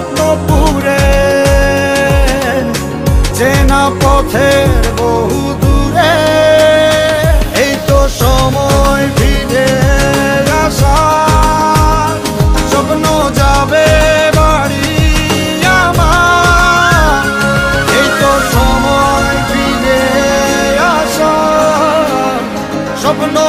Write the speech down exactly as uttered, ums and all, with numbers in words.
স্বপ্নপুরে, চেনা পথের বহু দূরে। এই তো সময় ফিরে আসার, স্বপ্ন যাবে বাড়ি আমার। এই তো সময় ফিরে আসার, স্বপ্ন